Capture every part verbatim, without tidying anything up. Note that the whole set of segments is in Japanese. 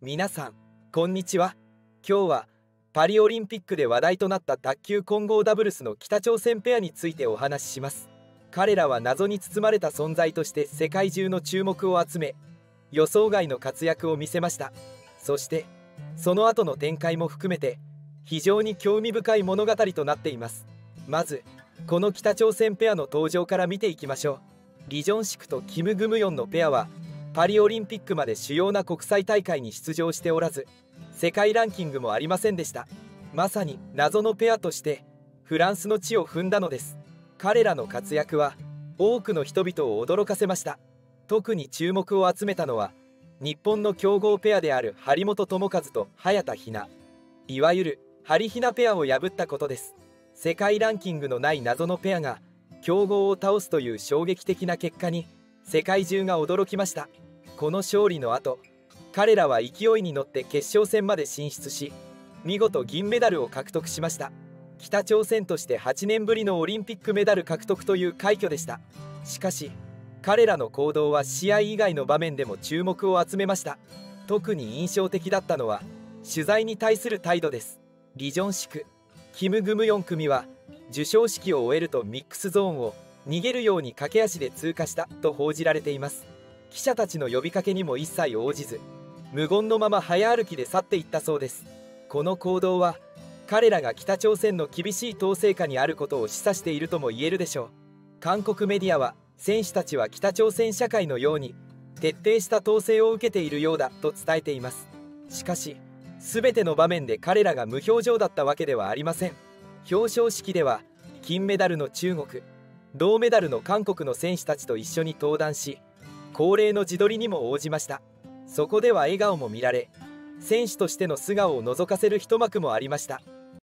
皆さんこんにちは。今日はパリオリンピックで話題となった卓球混合ダブルスの北朝鮮ペアについてお話しします。彼らは謎に包まれた存在として世界中の注目を集め、予想外の活躍を見せました。そしてその後の展開も含めて非常に興味深い物語となっています。まずこの北朝鮮ペアの登場から見ていきましょう。リ・ジョンシクとキム・グムヨンのペアはパリオリンピックまで主要な国際大会に出場しておらず、世界ランキングもありませんでした。まさに謎のペアとしてフランスの地を踏んだのです。彼らの活躍は多くの人々を驚かせました。特に注目を集めたのは日本の強豪ペアである張本智和と早田ひな、いわゆるはりひなペアを破ったことです。世界ランキングのない謎のペアが強豪を倒すという衝撃的な結果に世界中が驚きました。この勝利の後、彼らは勢いに乗って決勝戦まで進出し、見事銀メダルを獲得しました。北朝鮮としてはちねんぶりのオリンピックメダル獲得という快挙でした。しかし彼らの行動は試合以外の場面でも注目を集めました。特に印象的だったのは取材に対する態度です。リ・ジョンシク、キム・グムヨン組は授賞式を終えるとミックスゾーンを逃げるように駆け足で通過したと報じられています。記者たちの呼びかけにも一切応じず、無言のまま早歩きで去っていったそうです。この行動は彼らが北朝鮮の厳しい統制下にあることを示唆しているとも言えるでしょう。韓国メディアは選手たちは北朝鮮社会のように徹底した統制を受けているようだと伝えています。しかし全ての場面で彼らが無表情だったわけではありません。表彰式では金メダルの中国、銅メダルの韓国の選手たちと一緒に登壇し、恒例の自撮りにも応じました。そこでは笑顔も見られ、選手としての素顔を覗かせる一幕もありました。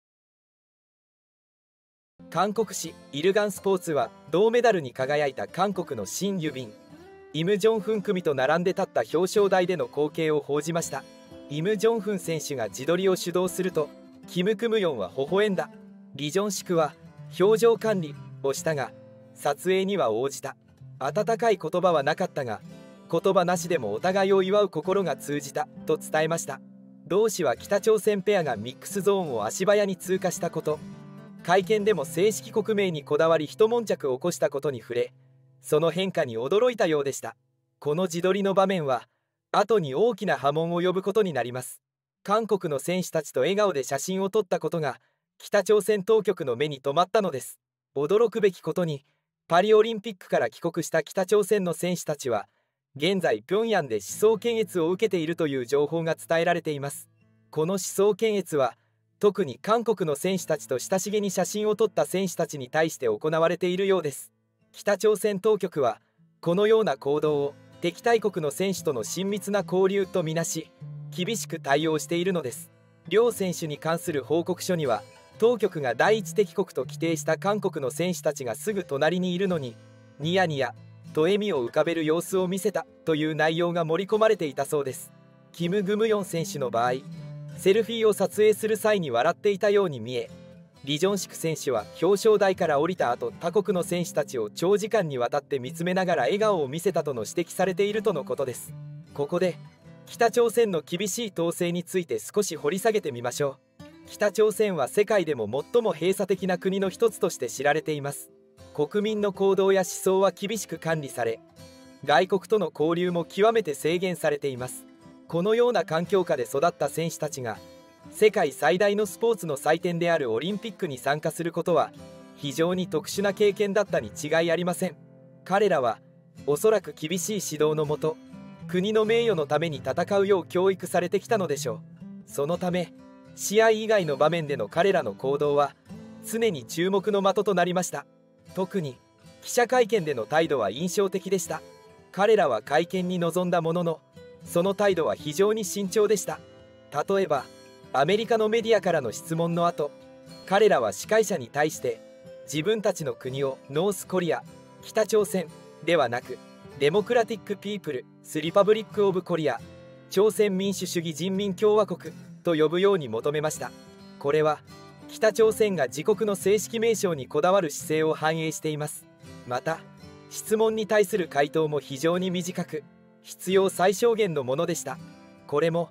韓国紙イルガンスポーツは銅メダルに輝いた韓国のシン・ユビン、イム・ジョンフン組と並んで立った表彰台での光景を報じました。イム・ジョンフン選手が自撮りを主導すると、キム・クムヨンは微笑んだ。リ・ジョンシクは表情管理をしたが撮影には応じた。温かい言葉はなかったが言葉なしでもお互いを祝う心が通じたと伝えました。同氏は北朝鮮ペアがミックスゾーンを足早に通過したこと、会見でも正式国名にこだわり一悶着を起こしたことに触れ、その変化に驚いたようでした。この自撮りの場面は後に大きな波紋を呼ぶことになります。韓国の選手たちと笑顔で写真を撮ったことが北朝鮮当局の目に留まったのです。驚くべきことにパリオリンピックから帰国した北朝鮮の選手たちは現在平壌で思想検閲を受けているという情報が伝えられています。この思想検閲は特に韓国の選手たちと親しげに写真を撮った選手たちに対して行われているようです。北朝鮮当局はこのような行動を敵対国の選手との親密な交流とみなし、厳しく対応しているのです。両選手に関する報告書には当局が第一敵国と規定した韓国の選手たちがすぐ隣にいるのにニヤニヤと笑みを浮かべる様子を見せたという内容が盛り込まれていたそうです。キム・グムヨン選手の場合、セルフィーを撮影する際に笑っていたように見え、リ・ジョンシク選手は表彰台から降りた後、他国の選手たちを長時間にわたって見つめながら笑顔を見せたとの指摘されているとのことです。ここで北朝鮮の厳しい統制について少し掘り下げてみましょう。北朝鮮は世界でも最も閉鎖的な国の一つとして知られています。国民の行動や思想は厳しく管理され、外国との交流も極めて制限されています。このような環境下で育った選手たちが世界最大のスポーツの祭典であるオリンピックに参加することは非常に特殊な経験だったに違いありません。彼らはおそらく厳しい指導のもと、国の名誉のために戦うよう教育されてきたのでしょう。そのため試合以外の場面での彼らの行動は常に注目の的となりました。特に記者会見での態度は印象的でした。彼らは会見に臨んだものの、その態度は非常に慎重でした。例えばアメリカのメディアからの質問の後、彼らは司会者に対して自分たちの国をノースコリア、北朝鮮ではなくデモクラティック・ピープルス・リパブリック・オブ・コリア、朝鮮民主主義人民共和国と呼ぶように求めました。これは北朝鮮が自国の正式名称にこだわる姿勢を反映しています。また質問に対する回答も非常に短く、必要最小限のものでした。これも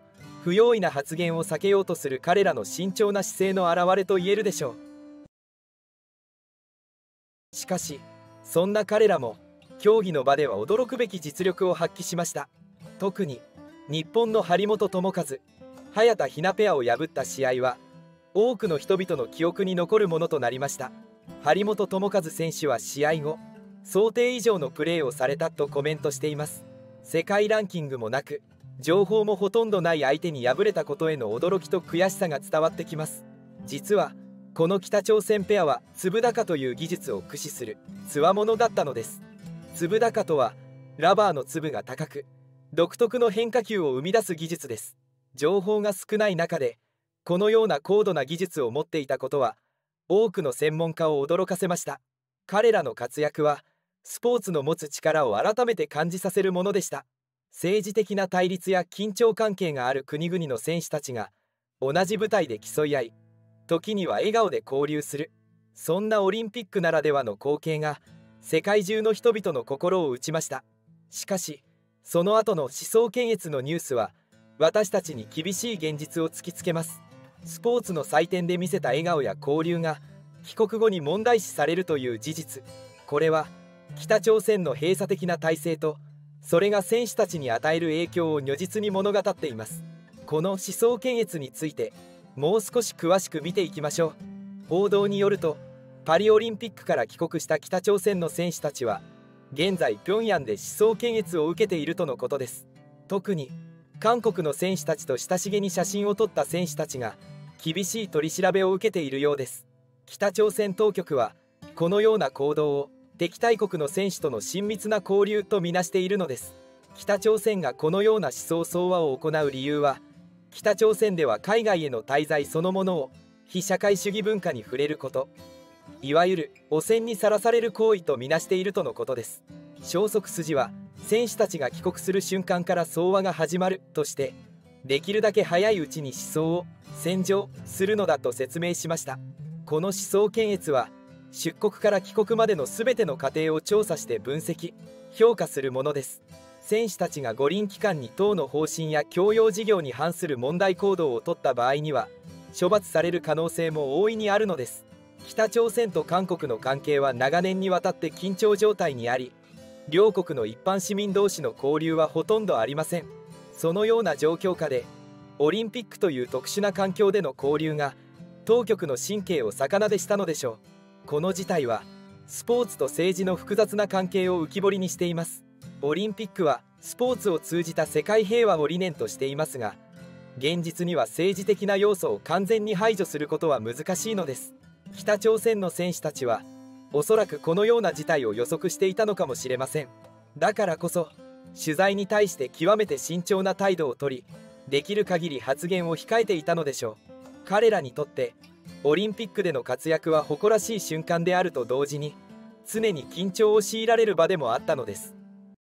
不用意な発言を避けようとする彼らの慎重な姿勢の表れと言えるでしょう。しかしそんな彼らも競技の場では驚くべき実力を発揮しました。特に日本の張本智和、早田ひなペアを破った試合は多くの人々の記憶に残るものとなりました。張本智和選手は試合後、想定以上のプレーをされたとコメントしています。世界ランキングもなく情報もほとんどない相手に敗れたことへの驚きと悔しさが伝わってきます。実はこの北朝鮮ペアは粒高という技術を駆使する強者だったのです。粒高とはラバーの粒が高く独特の変化球を生み出す技術です。情報が少ない中でこのような高度な技術を持っていたことは多くの専門家を驚かせました。彼らの活躍はスポーツの持つ力を改めて感じさせるものでした。政治的な対立や緊張関係がある国々の選手たちが同じ舞台で競い合い、時には笑顔で交流する、そんなオリンピックならではの光景が世界中の人々の心を打ちました。しかしその後の思想検閲のニュースは私たちに厳しい現実を突きつけます。スポーツの祭典で見せた笑顔や交流が帰国後に問題視されるという事実、これは北朝鮮の閉鎖的な体制とそれが選手たちに与える影響を如実に物語っています。この思想検閲についてもう少し詳しく見ていきましょう。報道によるとパリオリンピックから帰国した北朝鮮の選手たちは現在平壌で思想検閲を受けているとのことです。特に韓国の選手たちと親しげに写真を撮った選手たちが厳しい取り調べを受けているようです。北朝鮮当局はこのような行動を敵対国の選手との親密な交流とみなしているのです。北朝鮮がこのような思想相和を行う理由は、北朝鮮では海外への滞在そのものを非社会主義文化に触れること、いわゆる汚染にさらされる行為とみなしているとのことです。消息筋は選手たちが帰国する瞬間から相和が始まるとして、できるだけ早いうちに思想を洗浄するのだと説明しました。この思想検閲は出国から帰国までのすべての過程を調査して分析評価するものです。選手たちが五輪期間に党の方針や教養事業に反する問題行動を取った場合には処罰される可能性も大いにあるのです。北朝鮮と韓国の関係は長年にわたって緊張状態にあり、両国の一般市民同士の交流はほとんどありません。そのような状況下でオリンピックという特殊な環境での交流が当局の神経を逆なでしたのでしょう。この事態はスポーツと政治の複雑な関係を浮き彫りにしています。オリンピックはスポーツを通じた世界平和を理念としていますが、現実には政治的な要素を完全に排除することは難しいのです。北朝鮮の選手たちはおそらくこのような事態を予測していたのかもしれません。だからこそ取材に対して極めて慎重な態度をとり、できる限り発言を控えていたのでしょう。彼らにとってオリンピックでの活躍は誇らしい瞬間であると同時に常に緊張を強いられる場でもあったのです。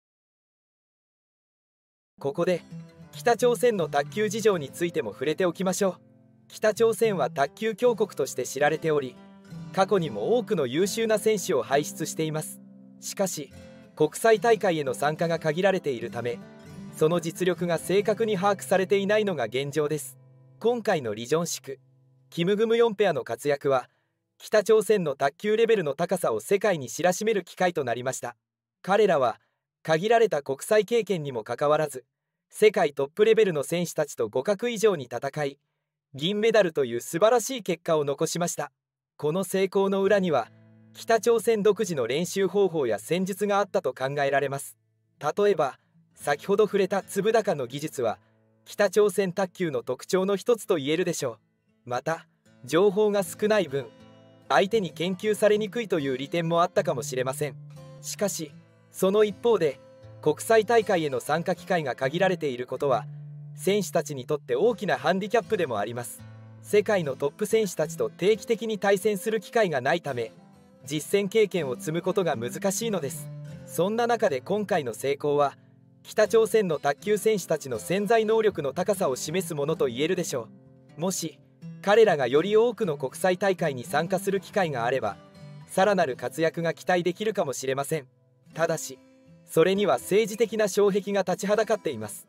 ここで北朝鮮の卓球事情についても触れておきましょう。北朝鮮は卓球強国として知られており、過去にも多くの優秀な選手を輩出しています。しかし国際大会への参加が限られているため、その実力が正確に把握されていないのが現状です。今回のリ・ジョンシク、キム・グムヨンペアの活躍は北朝鮮の卓球レベルの高さを世界に知らしめる機会となりました。彼らは限られた国際経験にもかかわらず世界トップレベルの選手たちと互角以上に戦い、銀メダルという素晴らしい結果を残しました。この成功の裏には北朝鮮独自の練習方法や戦術があったと考えられます。例えば先ほど触れた粒高の技術は北朝鮮卓球の特徴の一つと言えるでしょう。また情報が少ない分相手に研究されにくいという利点もあったかもしれません。しかしその一方で国際大会への参加機会が限られていることは選手たちにとって大きなハンディキャップでもあります。世界のトップ選手たちと定期的に対戦する機会がないため実戦経験を積むことが難しいのです。そんな中で今回の成功は北朝鮮の卓球選手たちの潜在能力の高さを示すものと言えるでしょう。もし彼らがより多くの国際大会に参加する機会があればさらなる活躍が期待できるかもしれません。ただしそれには政治的な障壁が立ちはだかっています。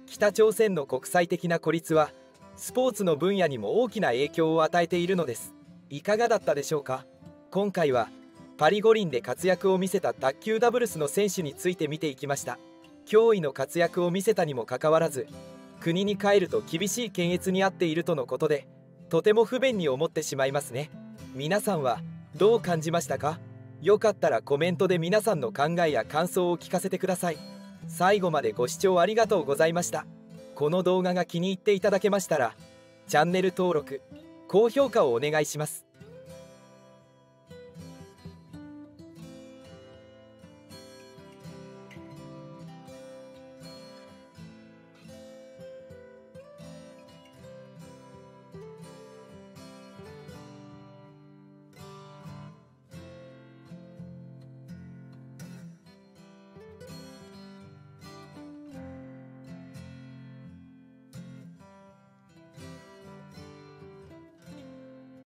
北朝鮮の国際的な孤立はスポーツの分野にも大きな影響を与えているのです。いかがだったでしょうか。今回はパリ五輪で活躍を見せた卓球ダブルスの選手について見ていきました。驚異の活躍を見せたにもかかわらず、国に帰ると厳しい検閲に遭っているとのことで、とても不便に思ってしまいますね。皆さんはどう感じましたか。よかったらコメントで皆さんの考えや感想を聞かせてください。最後までご視聴ありがとうございました。この動画が気に入っていただけましたら、チャンネル登録、高評価をお願いします。